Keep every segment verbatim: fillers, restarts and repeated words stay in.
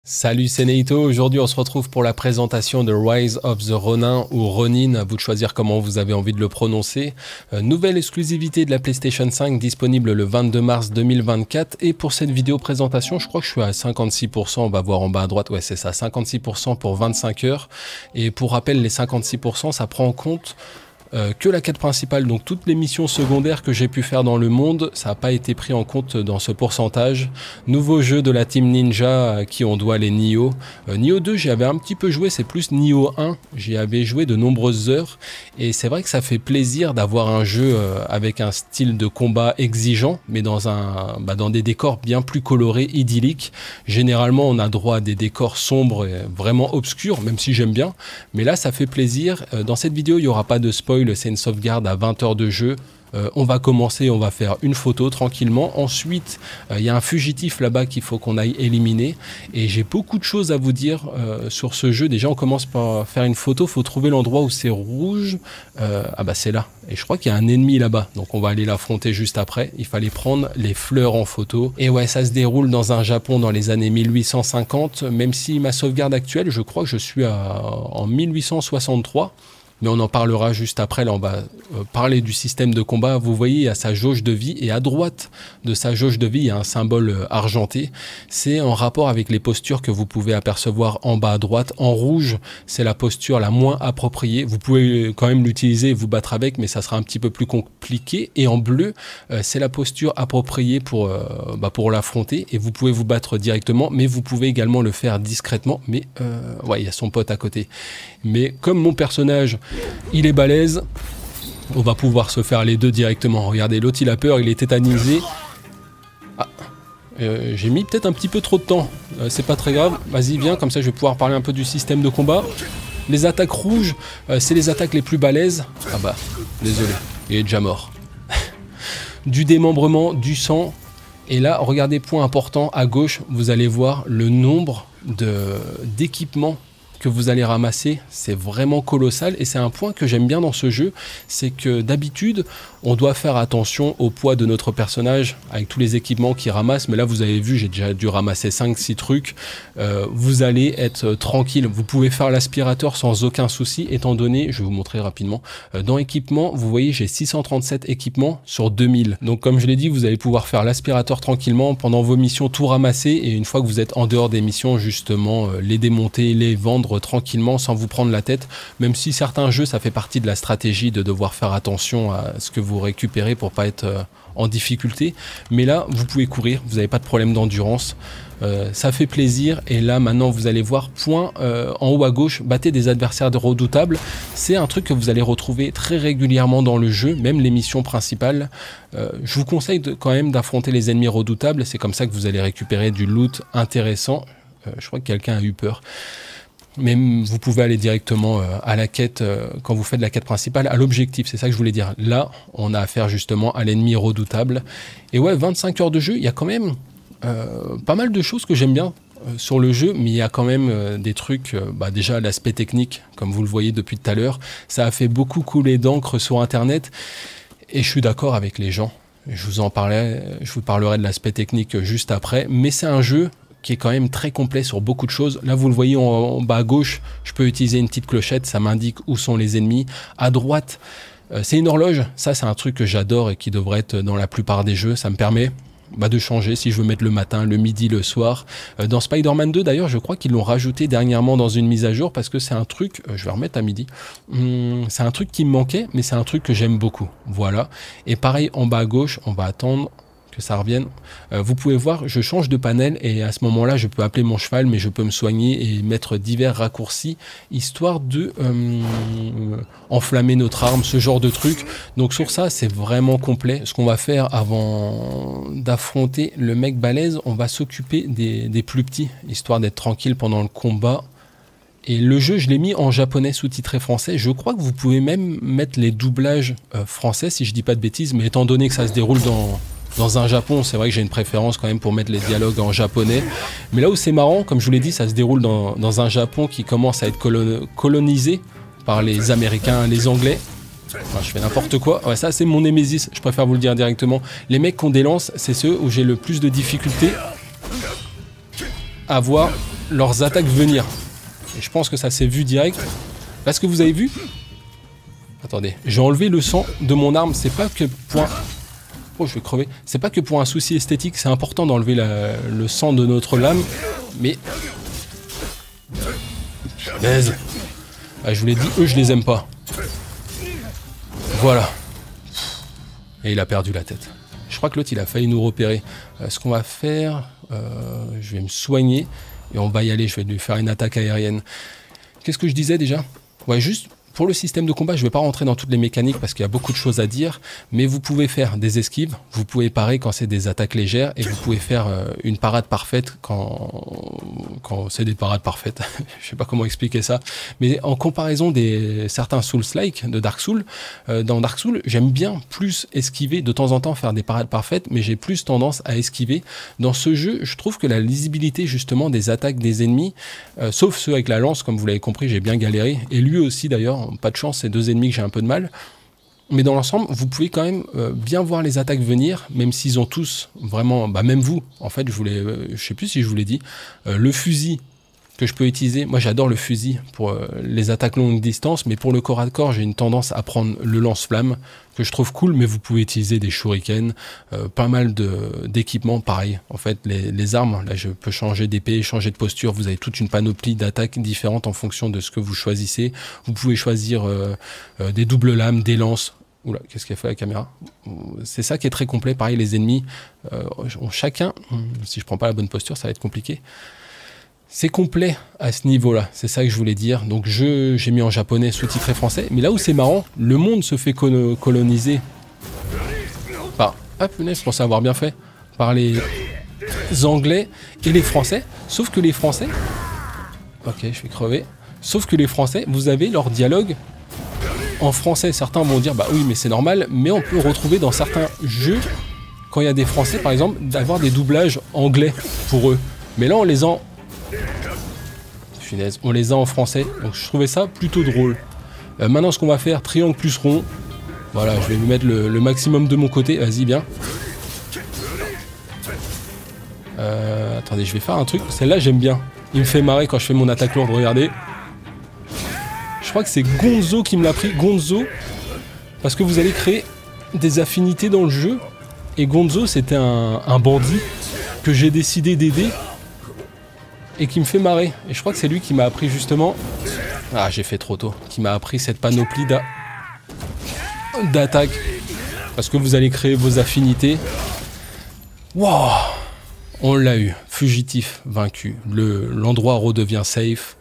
Salut, c'est Neito. Aujourd'hui, on se retrouve pour la présentation de Rise of the Ronin ou Ronin, à vous de choisir comment vous avez envie de le prononcer. Euh, nouvelle exclusivité de la PlayStation cinq disponible le vingt-deux mars deux mille vingt-quatre. Et pour cette vidéo présentation, je crois que je suis à cinquante-six pour cent. On va voir en bas à droite, ouais, c'est ça, cinquante-six pour cent pour vingt-cinq heures. Et pour rappel, les cinquante-six pour cent, ça prend en compte Euh, que la quête principale, donc toutes les missions secondaires que j'ai pu faire dans le monde, ça n'a pas été pris en compte dans ce pourcentage. Nouveau jeu de la team Ninja à qui on doit les Nioh. Euh, Nioh deux, j'y avais un petit peu joué, c'est plus Nioh un, j'y avais joué de nombreuses heures et c'est vrai que ça fait plaisir d'avoir un jeu euh, avec un style de combat exigeant, mais dans, un, bah, dans des décors bien plus colorés, idylliques. Généralement, on a droit à des décors sombres et vraiment obscurs, même si j'aime bien, mais là, ça fait plaisir. Euh, dans cette vidéo, il n'y aura pas de spoil. C'est une sauvegarde à vingt heures de jeu. Euh, on va commencer, on va faire une photo tranquillement. Ensuite, il euh, y a un fugitif là-bas qu'il faut qu'on aille éliminer. Et j'ai beaucoup de choses à vous dire euh, sur ce jeu. Déjà, on commence par faire une photo. Il faut trouver l'endroit où c'est rouge. Euh, ah bah c'est là. Et je crois qu'il y a un ennemi là-bas. Donc on va aller l'affronter juste après. Il fallait prendre les fleurs en photo. Et ouais, ça se déroule dans un Japon dans les années mille huit cent cinquante. Même si ma sauvegarde actuelle, je crois que je suis à, en mille huit cent soixante-trois. Mais on en parlera juste après. Là, on va euh, parler du système de combat. Vous voyez, il y a sa jauge de vie. Et à droite de sa jauge de vie, il y a un symbole euh, argenté. C'est en rapport avec les postures que vous pouvez apercevoir en bas à droite. En rouge, c'est la posture la moins appropriée. Vous pouvez quand même l'utiliser et vous battre avec, mais ça sera un petit peu plus compliqué. Et en bleu, euh, c'est la posture appropriée pour, euh, bah, pour l'affronter. Et vous pouvez vous battre directement, mais vous pouvez également le faire discrètement. Mais euh, ouais, il y a son pote à côté. Mais comme mon personnage, il est balèze, on va pouvoir se faire les deux directement. Regardez, l'autre il a peur, il est tétanisé. Ah, euh, j'ai mis peut-être un petit peu trop de temps. Euh, c'est pas très grave, vas-y viens, comme ça je vais pouvoir parler un peu du système de combat. Les attaques rouges, euh, c'est les attaques les plus balèzes. Ah bah, désolé, il est déjà mort. Du démembrement, du sang. Et là, regardez, point important, à gauche, vous allez voir le nombre de d'équipements que vous allez ramasser. C'est vraiment colossal et c'est un point que j'aime bien dans ce jeu, c'est que d'habitude on doit faire attention au poids de notre personnage avec tous les équipements qu'il ramasse, mais là vous avez vu, j'ai déjà dû ramasser cinq six trucs. Euh, vous allez être tranquille, vous pouvez faire l'aspirateur sans aucun souci, étant donné, je vais vous montrer rapidement, euh, dans équipement, vous voyez j'ai six cent trente-sept équipements sur deux mille, donc comme je l'ai dit, vous allez pouvoir faire l'aspirateur tranquillement pendant vos missions, tout ramasser, et une fois que vous êtes en dehors des missions, justement euh, les démonter, les vendre tranquillement sans vous prendre la tête, même si certains jeux ça fait partie de la stratégie de devoir faire attention à ce que vous récupérez pour pas être euh, en difficulté, mais là vous pouvez courir, vous n'avez pas de problème d'endurance, euh, ça fait plaisir. Et là maintenant vous allez voir point euh, en haut à gauche, battez des adversaires redoutables, c'est un truc que vous allez retrouver très régulièrement dans le jeu, même les missions principales. Euh, je vous conseille de, quand même d'affronter les ennemis redoutables, c'est comme ça que vous allez récupérer du loot intéressant. Euh, je crois que quelqu'un a eu peur. Mais vous pouvez aller directement euh, à la quête, euh, quand vous faites la quête principale, à l'objectif, c'est ça que je voulais dire. Là, on a affaire justement à l'ennemi redoutable. Et ouais, vingt-cinq heures de jeu, il y a quand même euh, pas mal de choses que j'aime bien euh, sur le jeu, mais il y a quand même euh, des trucs, euh, bah déjà l'aspect technique, comme vous le voyez depuis tout à l'heure, ça a fait beaucoup couler d'encre sur Internet, et je suis d'accord avec les gens. Je vous en parlais, je vous parlerai de l'aspect technique juste après, mais c'est un jeu qui est quand même très complet sur beaucoup de choses. Là, vous le voyez en, en bas à gauche, je peux utiliser une petite clochette, ça m'indique où sont les ennemis. À droite, euh, c'est une horloge. Ça, c'est un truc que j'adore et qui devrait être dans la plupart des jeux. Ça me permet bah, de changer si je veux mettre le matin, le midi, le soir. Euh, dans Spider-Man deux, d'ailleurs, je crois qu'ils l'ont rajouté dernièrement dans une mise à jour parce que c'est un truc, euh, je vais remettre à midi, hum, c'est un truc qui me manquait, mais c'est un truc que j'aime beaucoup. Voilà. Et pareil, en bas à gauche, on va attendre que ça revienne. Euh, vous pouvez voir, je change de panel et à ce moment-là, je peux appeler mon cheval, mais je peux me soigner et mettre divers raccourcis, histoire de euh, enflammer notre arme, ce genre de truc. Donc sur ça, c'est vraiment complet. Ce qu'on va faire avant d'affronter le mec balèze, on va s'occuper des, des plus petits, histoire d'être tranquille pendant le combat. Et le jeu, je l'ai mis en japonais sous-titré français. Je crois que vous pouvez même mettre les doublages euh, français, si je dis pas de bêtises, mais étant donné que ça se déroule dans... Dans un Japon, c'est vrai que j'ai une préférence quand même pour mettre les dialogues en japonais. Mais là où c'est marrant, comme je vous l'ai dit, ça se déroule dans, dans un Japon qui commence à être colon colonisé par les Américains, les Anglais. Enfin, je fais n'importe quoi. Ouais, ça, c'est mon némésis, je préfère vous le dire directement. Les mecs qu'on délance, c'est ceux où j'ai le plus de difficultés à voir leurs attaques venir. Et je pense que ça s'est vu direct. Parce que vous avez vu? Attendez, j'ai enlevé le sang de mon arme. C'est pas que pour un... Oh, je vais crever. C'est pas que pour un souci esthétique. C'est important d'enlever le sang de notre lame. Mais... Baise. Ah, je vous l'ai dit, eux, je les aime pas. Voilà. Et il a perdu la tête. Je crois que l'autre, il a failli nous repérer. Euh, ce qu'on va faire... Euh, je vais me soigner. Et on va y aller. Je vais lui faire une attaque aérienne. Qu'est-ce que je disais déjà? Ouais, juste pour le système de combat, je ne vais pas rentrer dans toutes les mécaniques parce qu'il y a beaucoup de choses à dire, mais vous pouvez faire des esquives, vous pouvez parer quand c'est des attaques légères et vous pouvez faire euh, une parade parfaite quand, quand c'est des parades parfaites. Je ne sais pas comment expliquer ça, mais en comparaison des certains Souls-like de Dark Souls, euh, dans Dark Souls, j'aime bien plus esquiver, de temps en temps faire des parades parfaites, mais j'ai plus tendance à esquiver. Dans ce jeu, je trouve que la lisibilité justement des attaques des ennemis, euh, sauf ceux avec la lance, comme vous l'avez compris, j'ai bien galéré, et lui aussi d'ailleurs, pas de chance, c'est deux ennemis que j'ai un peu de mal. Mais dans l'ensemble, vous pouvez quand même euh, bien voir les attaques venir, même s'ils ont tous vraiment... Bah même vous, en fait, je voulais, euh, je sais plus si je vous l'ai dit, euh, le fusil que je peux utiliser, moi j'adore le fusil pour euh, les attaques longue distance, mais pour le corps à corps, j'ai une tendance à prendre le lance-flamme, que je trouve cool, mais vous pouvez utiliser des shurikens, euh, pas mal d'équipements, pareil. En fait, les, les armes, là je peux changer d'épée, changer de posture, vous avez toute une panoplie d'attaques différentes en fonction de ce que vous choisissez. Vous pouvez choisir euh, euh, des doubles lames, des lances. Oula, qu'est-ce qu'elle fait la caméra? C'est ça qui est très complet, pareil, les ennemis euh, ont chacun, si je prends pas la bonne posture, ça va être compliqué. C'est complet à ce niveau-là, c'est ça que je voulais dire. Donc je j'ai mis en japonais sous-titré français, mais là où c'est marrant, le monde se fait coloniser par... Ah punaise, je pensais avoir bien fait. Par les Anglais et les Français, sauf que les Français... Ok, je vais crever. Sauf que les Français, vous avez leur dialogue en français. Certains vont dire, bah oui, mais c'est normal, mais on peut retrouver dans certains jeux, quand il y a des Français, par exemple, d'avoir des doublages anglais pour eux. Mais là, on les a... Punaise, on les a en français, donc je trouvais ça plutôt drôle. Euh, maintenant, ce qu'on va faire, triangle plus rond. Voilà, je vais lui mettre le, le maximum de mon côté. Vas-y, bien. Euh, attendez, je vais faire un truc. Celle-là, j'aime bien. Il me fait marrer quand je fais mon attaque lourde. Regardez. Je crois que c'est Gonzo qui me l'a pris. Gonzo. Parce que vous allez créer des affinités dans le jeu. Et Gonzo, c'était un, un bandit que j'ai décidé d'aider. Et qui me fait marrer. Et je crois que c'est lui qui m'a appris justement... Ah, j'ai fait trop tôt. Qui m'a appris cette panoplie d'attaque. Parce que vous allez créer vos affinités. Wow! On l'a eu. Fugitif vaincu. Le, l'endroit redevient safe.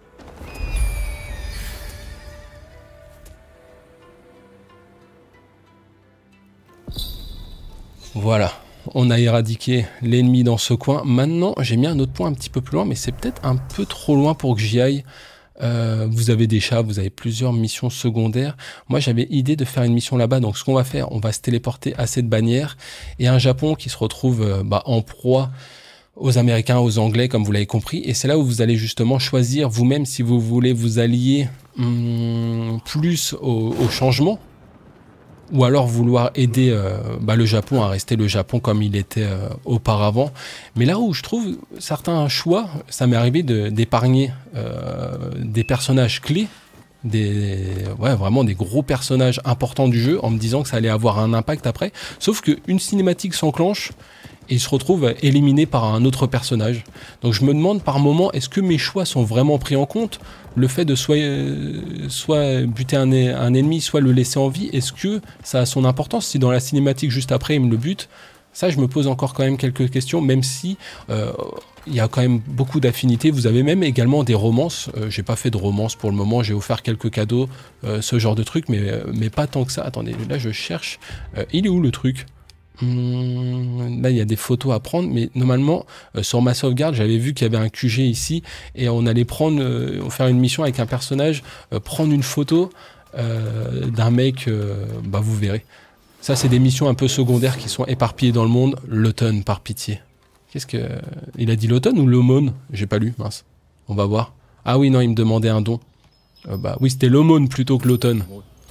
Voilà. On a éradiqué l'ennemi dans ce coin. Maintenant, j'ai mis un autre point un petit peu plus loin, mais c'est peut-être un peu trop loin pour que j'y aille. Euh, vous avez des chats, vous avez plusieurs missions secondaires. Moi, j'avais idée de faire une mission là-bas. Donc, ce qu'on va faire, on va se téléporter à cette bannière. Et un Japon qui se retrouve euh, bah, en proie aux Américains, aux Anglais, comme vous l'avez compris. Et c'est là où vous allez justement choisir vous-même si vous voulez vous allier hum, plus au, au changement. Ou alors vouloir aider euh, bah, le Japon à rester le Japon comme il était euh, auparavant. Mais là où je trouve certains choix, ça m'est arrivé d'épargner euh, des personnages clés, des, ouais, vraiment des gros personnages importants du jeu, en me disant que ça allait avoir un impact après. Sauf qu'une cinématique s'enclenche et il se retrouve éliminé par un autre personnage. Donc je me demande par moment, est-ce que mes choix sont vraiment pris en compte? Le fait de soit, euh, soit buter un, un ennemi, soit le laisser en vie, est-ce que ça a son importance? Si dans la cinématique juste après il me le bute, ça je me pose encore quand même quelques questions, même si euh, il y a quand même beaucoup d'affinités. Vous avez même également des romances. Euh, j'ai pas fait de romance pour le moment, j'ai offert quelques cadeaux, euh, ce genre de truc, mais, mais pas tant que ça. Attendez, là je cherche. Euh, il est où le truc? Hum, là il y a des photos à prendre, mais normalement euh, sur ma sauvegarde j'avais vu qu'il y avait un Q G ici et on allait prendre euh, faire une mission avec un personnage, euh, prendre une photo euh, d'un mec, euh, bah vous verrez. Ça c'est des missions un peu secondaires qui sont éparpillées dans le monde. L'automne, par pitié. Qu'est-ce que... Il a dit l'automne ou l'aumône? J'ai pas lu, mince. On va voir. Ah oui non, il me demandait un don. Euh, bah oui, c'était l'aumône plutôt que l'automne.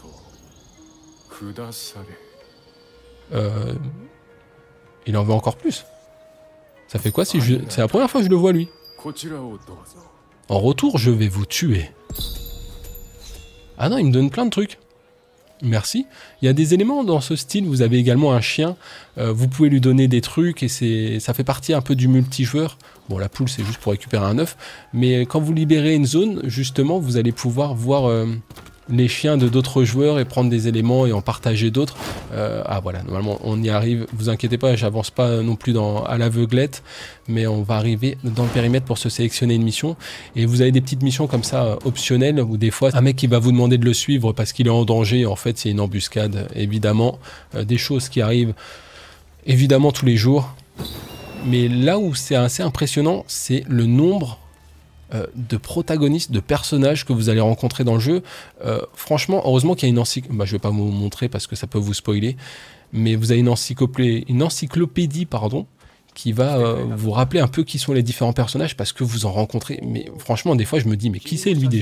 Euh, il en veut encore plus. Ça fait quoi si je... C'est la première fois que je le vois lui. En retour, je vais vous tuer. Ah non, il me donne plein de trucs. Merci. Il y a des éléments dans ce style. Vous avez également un chien. Euh, vous pouvez lui donner des trucs et c'est, ça fait partie un peu du multijoueur. Bon, la poule, c'est juste pour récupérer un œuf. Mais quand vous libérez une zone, justement, vous allez pouvoir voir euh, les chiens de d'autres joueurs et prendre des éléments et en partager d'autres. Euh, ah voilà, normalement, on y arrive. Vous inquiétez pas, j'avance pas non plus dans, à l'aveuglette. Mais on va arriver dans le périmètre pour se sélectionner une mission. Et vous avez des petites missions comme ça, euh, optionnelles, où des fois, un mec qui va vous demander de le suivre parce qu'il est en danger. En fait, c'est une embuscade, évidemment. Euh, des choses qui arrivent, évidemment, tous les jours. Mais là où c'est assez impressionnant, c'est le nombre euh, de protagonistes, de personnages que vous allez rencontrer dans le jeu. Euh, franchement, heureusement qu'il y a une encyclopédie. Bah, je ne vais pas vous montrer parce que ça peut vous spoiler. Mais vous avez une encyclopédie, une encyclopédie pardon, qui va euh, vous rappeler un peu qui sont les différents personnages parce que vous en rencontrez. Mais franchement, des fois, je me dis, mais qui c'est lui déjà ?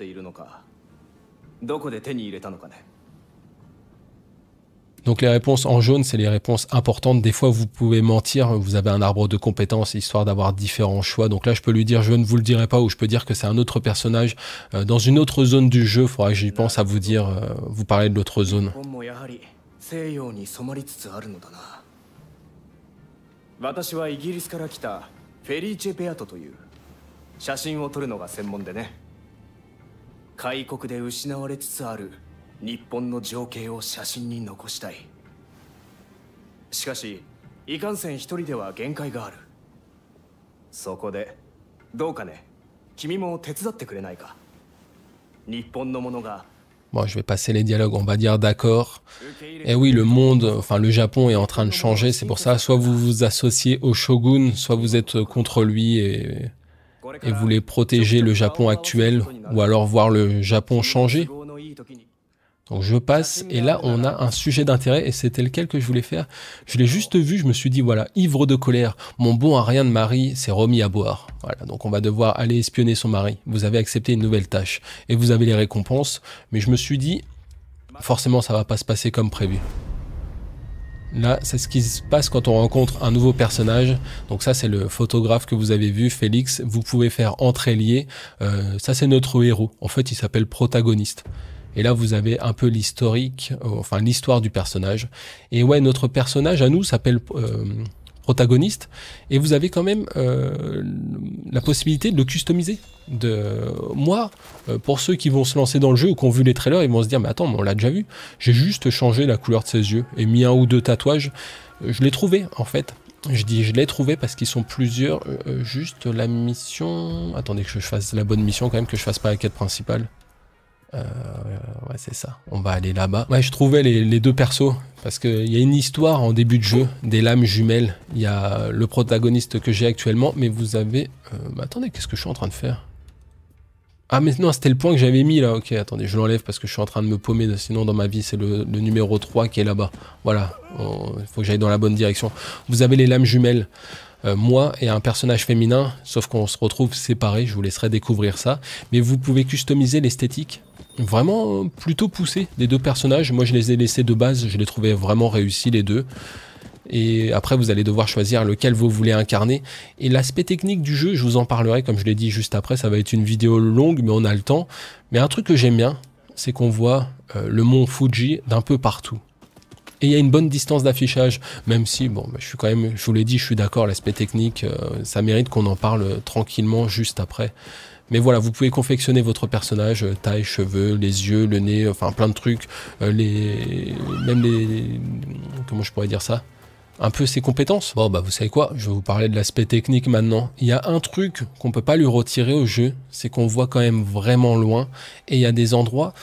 Donc les réponses en jaune, c'est les réponses importantes. Des fois, vous pouvez mentir, vous avez un arbre de compétences, histoire d'avoir différents choix. Donc là, je peux lui dire, je ne vous le dirai pas, ou je peux dire que c'est un autre personnage. Euh, dans une autre zone du jeu, il faudra que j'y pense à vous dire, euh, vous parler de l'autre zone. 私はイギリスから来たフェリーチェ・ベアトという写真を撮るのが専門でね。開国で失われつつある日本の情景を写真に残したい。しかしいかんせん一人では限界がある。そこでどうかね、君も手伝ってくれないか。日本のものが Bon, je vais passer les dialogues, on va dire d'accord. Et oui, le monde, enfin le Japon est en train de changer, c'est pour ça, soit vous vous associez au shogun, soit vous êtes contre lui et, et vous voulez protéger le Japon actuel, ou alors voir le Japon changer. Donc je passe, et là on a un sujet d'intérêt, et c'était lequel que je voulais faire. Je l'ai juste vu, je me suis dit, voilà, ivre de colère, mon bon à rien de mari s'est remis à boire. Voilà, donc on va devoir aller espionner son mari. Vous avez accepté une nouvelle tâche, et vous avez les récompenses, mais je me suis dit, forcément ça va pas se passer comme prévu. Là, c'est ce qui se passe quand on rencontre un nouveau personnage. Donc ça, c'est le photographe que vous avez vu, Félix. Vous pouvez faire entrer lié. Euh, ça, c'est notre héros. En fait, il s'appelle protagoniste. Et là, vous avez un peu l'historique, euh, enfin l'histoire du personnage. Et ouais, notre personnage à nous s'appelle euh, protagoniste. Et vous avez quand même euh, la possibilité de le customiser. De moi, euh, pour ceux qui vont se lancer dans le jeu ou qui ont vu les trailers, ils vont se dire, mais attends, mais on l'a déjà vu. J'ai juste changé la couleur de ses yeux et mis un ou deux tatouages. Je l'ai trouvé, en fait. Je dis je l'ai trouvé parce qu'ils sont plusieurs. Euh, juste la mission... Attendez que je fasse la bonne mission quand même, que je fasse pas la quête principale. Euh, ouais, c'est ça. On va aller là-bas. Ouais, je trouvais les, les deux persos parce qu'il y a une histoire en début de jeu, des lames jumelles. Il y a le protagoniste que j'ai actuellement, mais vous avez... Euh, bah, attendez, qu'est-ce que je suis en train de faire? Ah, mais non, c'était le point que j'avais mis là. Ok, attendez, je l'enlève parce que je suis en train de me paumer. Sinon, dans ma vie, c'est le, le numéro trois qui est là-bas. Voilà, il faut que j'aille dans la bonne direction. Vous avez les lames jumelles. Euh, moi et un personnage féminin, sauf qu'on se retrouve séparés, je vous laisserai découvrir ça. Mais vous pouvez customiser l'esthétique, vraiment plutôt poussée des deux personnages. Moi je les ai laissés de base, je les trouvais vraiment réussis les deux. Et après vous allez devoir choisir lequel vous voulez incarner. Et l'aspect technique du jeu, je vous en parlerai comme je l'ai dit juste après, ça va être une vidéo longue mais on a le temps. Mais un truc que j'aime bien, c'est qu'on voit euh, le mont Fuji d'un peu partout. Et il y a une bonne distance d'affichage, même si, bon, bah, je suis quand même, je vous l'ai dit, je suis d'accord, l'aspect technique, euh, ça mérite qu'on en parle tranquillement juste après. Mais voilà, vous pouvez confectionner votre personnage, euh, taille, cheveux, les yeux, le nez, enfin plein de trucs, euh, les, même les, comment je pourrais dire ça, un peu ses compétences. Bon, bah vous savez quoi, je vais vous parler de l'aspect technique maintenant. Il y a un truc qu'on peut pas lui retirer au jeu, c'est qu'on voit quand même vraiment loin, et il y a des endroits,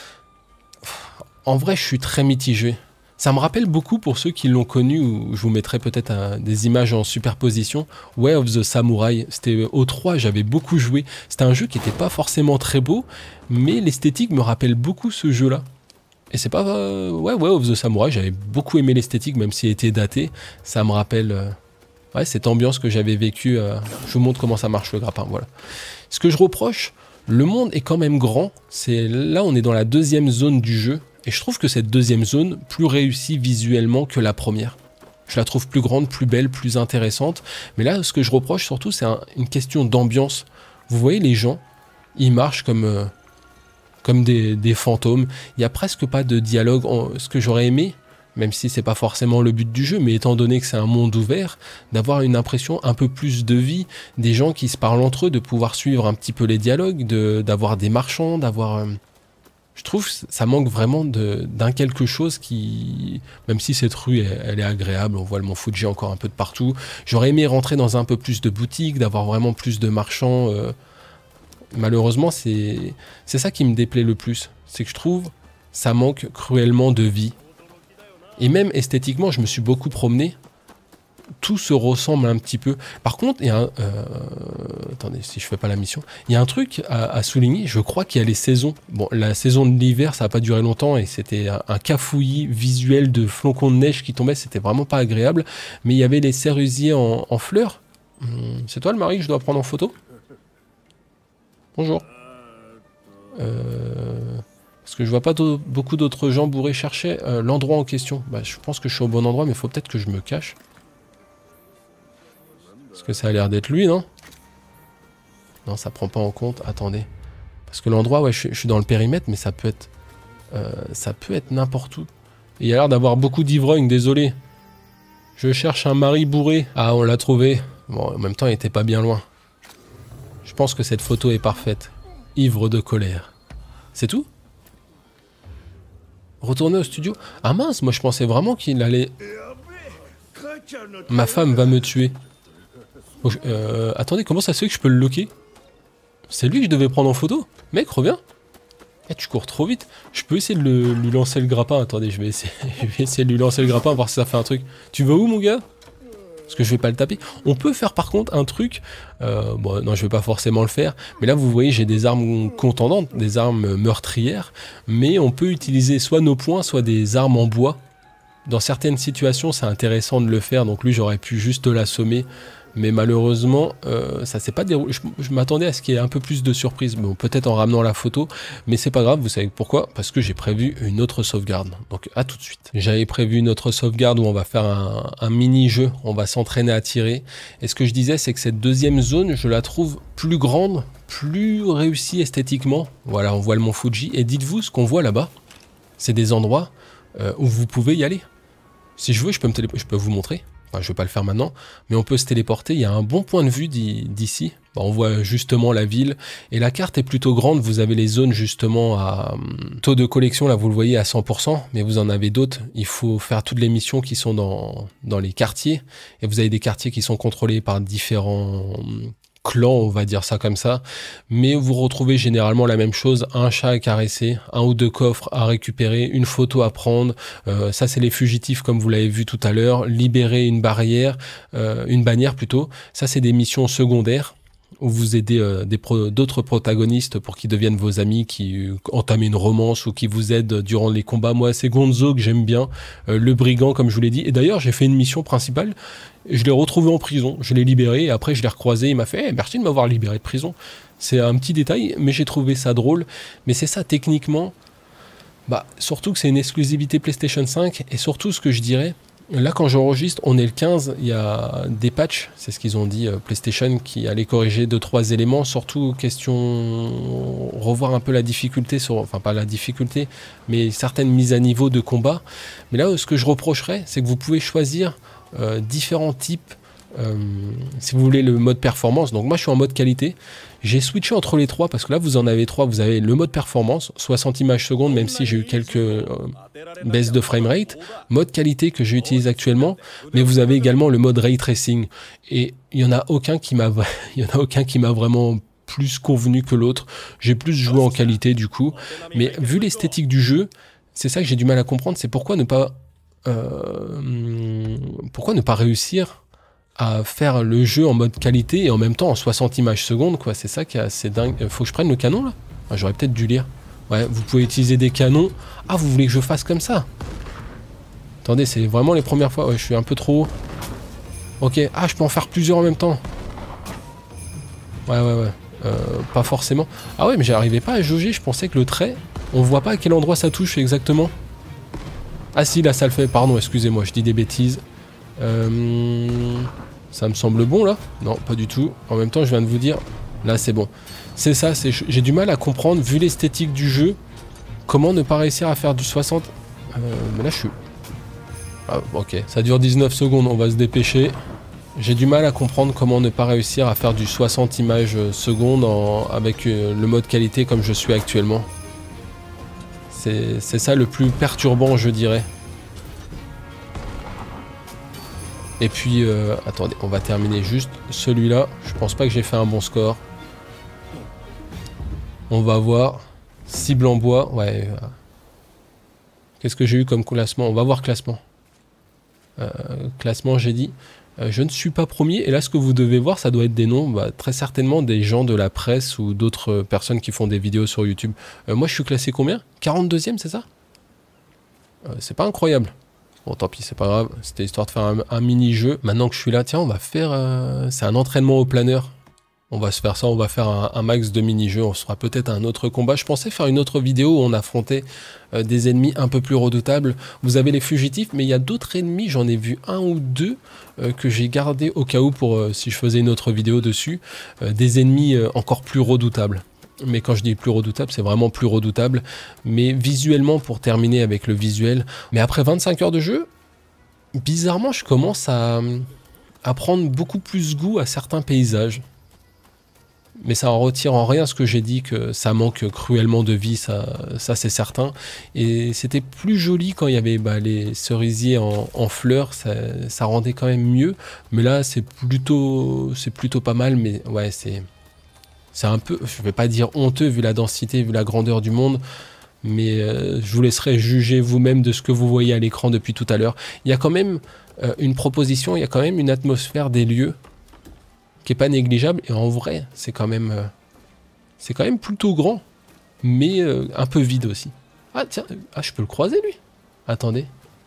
en vrai, je suis très mitigé. Ça me rappelle beaucoup pour ceux qui l'ont connu, ou je vous mettrai peut-être euh, des images en superposition, Way of the Samurai. C'était au trois, j'avais beaucoup joué. C'était un jeu qui n'était pas forcément très beau, mais l'esthétique me rappelle beaucoup ce jeu-là. Et c'est pas... Euh, ouais, Way of the Samurai, j'avais beaucoup aimé l'esthétique, même s'il était daté. Ça me rappelle euh, ouais, cette ambiance que j'avais vécue. Euh, je vous montre comment ça marche le grappin, voilà. Ce que je reproche, le monde est quand même grand. C'est là, on est dans la deuxième zone du jeu. Et je trouve que cette deuxième zone, plus réussie visuellement que la première. Je la trouve plus grande, plus belle, plus intéressante. Mais là, ce que je reproche surtout, c'est un, une question d'ambiance. Vous voyez, les gens, ils marchent comme, euh, comme des, des fantômes. Il n'y a presque pas de dialogue. En, ce que j'aurais aimé, même si c'est pas forcément le but du jeu, mais étant donné que c'est un monde ouvert, d'avoir une impression un peu plus de vie, des gens qui se parlent entre eux, de pouvoir suivre un petit peu les dialogues, de, d'avoir des marchands, d'avoir... Euh, je trouve que ça manque vraiment d'un quelque chose qui... Même si cette rue, elle, elle est agréable, on voit le mont Fuji encore un peu de partout. J'aurais aimé rentrer dans un peu plus de boutiques, d'avoir vraiment plus de marchands. Euh... Malheureusement, c'est ça qui me déplaît le plus. C'est que je trouve ça manque cruellement de vie. Et même esthétiquement, je me suis beaucoup promené. Tout se ressemble un petit peu. Par contre, il y a un... Euh, attendez, si je fais pas la mission. Il y a un truc à, à souligner. Je crois qu'il y a les saisons. Bon, la saison de l'hiver, ça n'a pas duré longtemps et c'était un, un cafouillis visuel de flocons de neige qui tombaient. C'était vraiment pas agréable. Mais il y avait les cerisiers en, en fleurs. Hum, c'est toi le mari que je dois prendre en photo? Bonjour. Euh... Parce que je vois pas beaucoup d'autres gens bourrés chercher euh, l'endroit en question. Bah, je pense que je suis au bon endroit, mais il faut peut-être que je me cache. Parce que ça a l'air d'être lui, non? Non, ça prend pas en compte. Attendez. Parce que l'endroit, ouais, je, je suis dans le périmètre, mais ça peut être... Euh, ça peut être n'importe où. Et il y a l'air d'avoir beaucoup d'ivrognes, désolé. Je cherche un mari bourré. Ah, on l'a trouvé. Bon, en même temps, il était pas bien loin. Je pense que cette photo est parfaite. Ivre de colère. C'est tout? Retourner au studio? Ah mince, moi je pensais vraiment qu'il allait... Ma femme va me tuer. Oh, je... euh, attendez, comment ça se fait que je peux le loquer? C'est lui que je devais prendre en photo? Mec, reviens. Eh, tu cours trop vite. Je peux essayer de le, lui lancer le grappin. Attendez, je vais, essayer... je vais essayer de lui lancer le grappin, voir si ça fait un truc. Tu vas où, mon gars? Parce que je vais pas le taper. On peut faire par contre un truc... Euh, bon, non, je vais pas forcément le faire. Mais là, vous voyez, j'ai des armes contendantes, des armes meurtrières. Mais on peut utiliser soit nos poings, soit des armes en bois. Dans certaines situations, c'est intéressant de le faire. Donc lui, j'aurais pu juste l'assommer. Mais malheureusement, euh, ça s'est pas déroulé. Je, je m'attendais à ce qu'il y ait un peu plus de surprise. Bon, peut-être en ramenant la photo, mais c'est pas grave. Vous savez pourquoi? Parce que j'ai prévu une autre sauvegarde. Donc à tout de suite. J'avais prévu une autre sauvegarde où on va faire un, un mini-jeu. On va s'entraîner à tirer. Et ce que je disais, c'est que cette deuxième zone, je la trouve plus grande, plus réussie esthétiquement. Voilà, on voit le mont Fuji. Et dites-vous, ce qu'on voit là-bas, c'est des endroits euh, où vous pouvez y aller. Si je veux, je peux, me télé je peux vous montrer. Enfin, je ne vais pas le faire maintenant, mais on peut se téléporter. Il y a un bon point de vue d'ici. Bah, on voit justement la ville. Et la carte est plutôt grande. Vous avez les zones justement à um, taux de collection. Là, vous le voyez à cent pour cent. Mais vous en avez d'autres. Il faut faire toutes les missions qui sont dans, dans les quartiers. Et vous avez des quartiers qui sont contrôlés par différents... Um, clan, on va dire ça comme ça, mais vous retrouvez généralement la même chose, un chat à caresser, un ou deux coffres à récupérer, une photo à prendre, euh, ça c'est les fugitifs comme vous l'avez vu tout à l'heure, libérer une barrière, euh, une bannière plutôt, ça c'est des missions secondaires, où vous aidez euh, pro d'autres protagonistes pour qu'ils deviennent vos amis, qui euh, entament une romance ou qui vous aident durant les combats. Moi, c'est Gonzo que j'aime bien, euh, le brigand, comme je vous l'ai dit. Et d'ailleurs, j'ai fait une mission principale, je l'ai retrouvé en prison, je l'ai libéré, et après je l'ai recroisé, il m'a fait hey, « merci de m'avoir libéré de prison ». C'est un petit détail, mais j'ai trouvé ça drôle. Mais c'est ça, techniquement, bah, surtout que c'est une exclusivité PlayStation cinq, et surtout ce que je dirais, là, quand j'enregistre, on est le quinze, il y a des patchs, c'est ce qu'ils ont dit, euh, PlayStation, qui allait corriger deux trois éléments, surtout question revoir un peu la difficulté, sur, enfin pas la difficulté, mais certaines mises à niveau de combat. Mais là, ce que je reprocherais, c'est que vous pouvez choisir euh, différents types, euh, si vous voulez le mode performance. Donc moi, je suis en mode qualité. J'ai switché entre les trois parce que là, vous en avez trois. Vous avez le mode performance, soixante images secondes, même si j'ai eu quelques euh, baisses de framerate. Mode qualité que j'utilise actuellement, mais vous avez également le mode ray tracing. Et il y en a aucun qui m'a, il y en a aucun qui m'a vraiment plus convenu que l'autre. J'ai plus joué en qualité du coup, mais vu l'esthétique du jeu, c'est ça que j'ai du mal à comprendre. C'est pourquoi ne pas, euh, pourquoi ne pas réussir à faire le jeu en mode qualité et en même temps en soixante images secondes, quoi. C'est ça qui est assez dingue. Faut que je prenne le canon, là? Ah, j'aurais peut-être dû lire. Ouais, vous pouvez utiliser des canons. Ah, vous voulez que je fasse comme ça? Attendez, c'est vraiment les premières fois. Ouais, je suis un peu trop haut. Ok. Ah, je peux en faire plusieurs en même temps. Ouais, ouais, ouais. Euh, pas forcément. Ah ouais, mais j'arrivais pas à jauger. Je pensais que le trait, on voit pas à quel endroit ça touche exactement. Ah si, là, ça le fait. Pardon, excusez-moi, je dis des bêtises. Euh, ça me semble bon là? Non, pas du tout. En même temps, je viens de vous dire, là c'est bon. C'est ça, j'ai du mal à comprendre, vu l'esthétique du jeu, comment ne pas réussir à faire du soixante. Euh, mais là je suis... Ah, ok, ça dure dix-neuf secondes, on va se dépêcher. J'ai du mal à comprendre comment ne pas réussir à faire du soixante images secondes en, avec euh, le mode qualité comme je suis actuellement. C'est ça le plus perturbant, je dirais. Et puis, euh, attendez, on va terminer juste celui-là. Je pense pas que j'ai fait un bon score. On va voir. Cible en bois, ouais. Qu'est-ce que j'ai eu comme classement? On va voir classement. Euh, classement, j'ai dit. Euh, je ne suis pas premier. Et là, ce que vous devez voir, ça doit être des noms, bah, très certainement des gens de la presse ou d'autres personnes qui font des vidéos sur YouTube. Euh, moi, je suis classé combien? quarante-deuxième, c'est ça? euh, C'est pas incroyable. Bon, tant pis, c'est pas grave. C'était histoire de faire un, un mini-jeu. Maintenant que je suis là, tiens, on va faire... Euh, c'est un entraînement au planeur. On va se faire ça, on va faire un, un max de mini-jeux. On se fera peut-être un autre combat. Je pensais faire une autre vidéo où on affrontait euh, des ennemis un peu plus redoutables. Vous avez les fugitifs, mais il y a d'autres ennemis. J'en ai vu un ou deux euh, que j'ai gardé au cas où pour euh, si je faisais une autre vidéo dessus. Euh, des ennemis euh, encore plus redoutables. Mais quand je dis plus redoutable, c'est vraiment plus redoutable. Mais visuellement, pour terminer avec le visuel. Mais après vingt-cinq heures de jeu, bizarrement, je commence à, à prendre beaucoup plus goût à certains paysages. Mais ça en retire en rien ce que j'ai dit, que ça manque cruellement de vie, ça, ça c'est certain. Et c'était plus joli quand il y avait bah, les cerisiers en, en fleurs, ça, ça rendait quand même mieux. Mais là, c'est plutôt, c'est plutôt pas mal, mais ouais, c'est... C'est un peu, je vais pas dire honteux vu la densité, vu la grandeur du monde, mais euh, je vous laisserai juger vous-même de ce que vous voyez à l'écran depuis tout à l'heure. Il y a quand même euh, une proposition, il y a quand même une atmosphère des lieux qui est pas négligeable, et en vrai, c'est quand même, euh, c'est quand même plutôt grand, mais euh, un peu vide aussi. Ah tiens, ah, je peux le croiser lui. Attendez,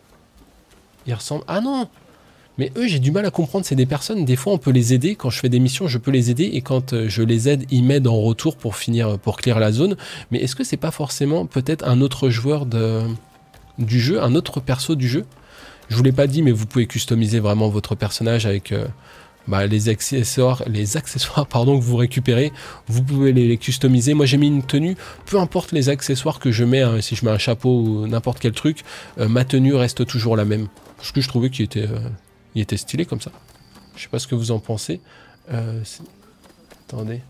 il ressemble. Ah non. Mais eux, j'ai du mal à comprendre, c'est des personnes, des fois on peut les aider, quand je fais des missions, je peux les aider, et quand je les aide, ils m'aident en retour pour finir, pour clear la zone. Mais est-ce que c'est pas forcément peut-être un autre joueur de, du jeu, un autre perso du jeu? Je vous l'ai pas dit, mais vous pouvez customiser vraiment votre personnage avec euh, bah, les accessoires, les accessoires pardon, que vous récupérez, vous pouvez les, les customiser. Moi j'ai mis une tenue, peu importe les accessoires que je mets, hein, si je mets un chapeau ou n'importe quel truc, euh, ma tenue reste toujours la même. Parce que je trouvais qu'il était... Euh, Il était stylé comme ça. Je sais pas ce que vous en pensez. Euh, attendez.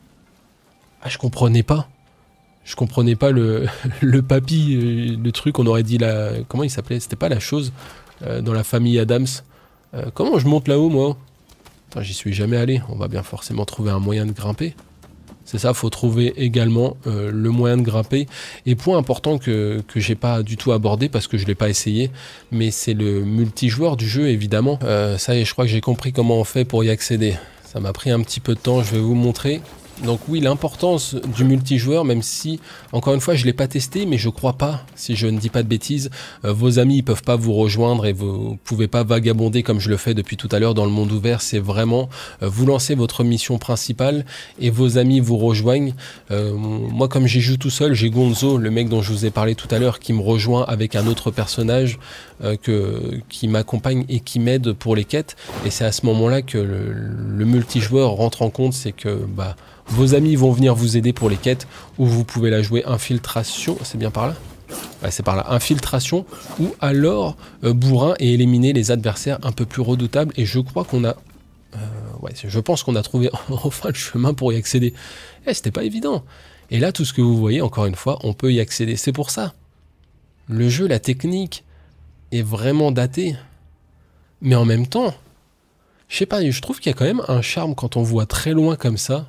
Ah, je comprenais pas. Je comprenais pas le, le papy, le truc, on aurait dit la... Comment il s'appelait? C'était pas la chose euh, dans la famille Adams. Euh, comment je monte là-haut, moi? J'y suis jamais allé. On va bien forcément trouver un moyen de grimper. C'est ça, faut trouver également euh, le moyen de grimper. Et point important que, que j'ai pas du tout abordé parce que je l'ai pas essayé, mais c'est le multijoueur du jeu évidemment. Euh, ça y est, je crois que j'ai compris comment on fait pour y accéder. Ça m'a pris un petit peu de temps, je vais vous montrer. Donc oui, l'importance du multijoueur, même si, encore une fois, je ne l'ai pas testé, mais je crois pas, si je ne dis pas de bêtises, euh, vos amis ne peuvent pas vous rejoindre et vous ne pouvez pas vagabonder comme je le fais depuis tout à l'heure dans le monde ouvert. C'est vraiment, euh, vous lancez votre mission principale et vos amis vous rejoignent. Euh, moi, comme j'y joue tout seul, j'ai Gonzo, le mec dont je vous ai parlé tout à l'heure, qui me rejoint avec un autre personnage euh, que, qui m'accompagne et qui m'aide pour les quêtes. Et c'est à ce moment-là que le, le multijoueur rentre en compte, c'est que... bah vos amis vont venir vous aider pour les quêtes, ou vous pouvez la jouer infiltration, c'est bien par là? Ouais, c'est par là, infiltration, ou alors euh, bourrin et éliminer les adversaires un peu plus redoutables, et je crois qu'on a... Euh, ouais, je pense qu'on a trouvé enfin le chemin pour y accéder. Eh, c'était pas évident. Et là, tout ce que vous voyez, encore une fois, on peut y accéder. C'est pour ça. Le jeu, la technique, est vraiment datée. Mais en même temps, je sais pas, je trouve qu'il y a quand même un charme quand on voit très loin comme ça.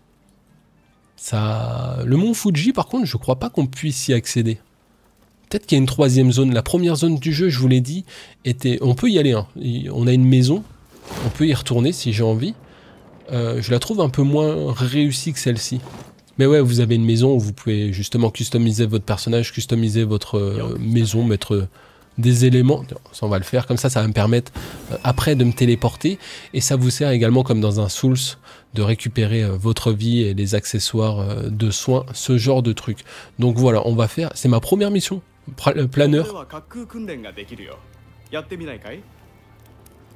Ça... Le mont Fuji, par contre, je crois pas qu'on puisse y accéder. Peut-être qu'il y a une troisième zone. La première zone du jeu, je vous l'ai dit, était... On peut y aller, hein. On a une maison. On peut y retourner si j'ai envie. Euh, je la trouve un peu moins réussie que celle-ci. Mais ouais, vous avez une maison où vous pouvez justement customiser votre personnage, customiser votre euh, maison, mettre... des éléments, ça on va le faire, comme ça ça va me permettre euh, après de me téléporter, et ça vous sert également comme dans un Souls de récupérer euh, votre vie et les accessoires euh, de soins, ce genre de truc. Donc voilà, on va faire, c'est ma première mission, planeur.